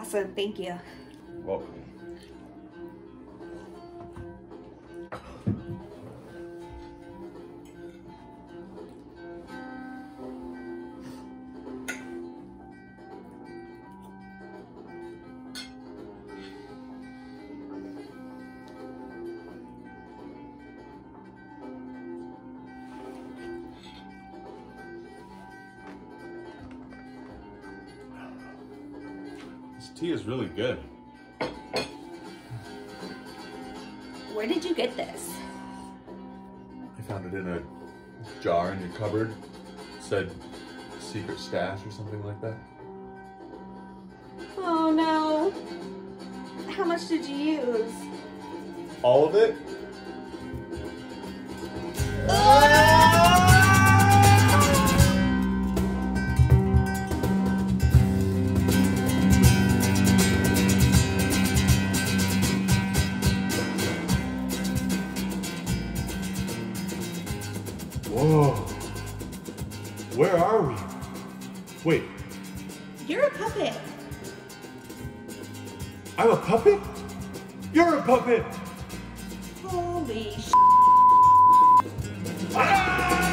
awesome. Thank you. Welcome. This tea is really good. Where did you get this? I found it in a jar in your cupboard. It said secret stash or something like that. Oh no. How much did you use? All of it? Whoa. Where are we? Wait, You're a puppet. I'm a puppet? You're a puppet! Holy sh**. Ah!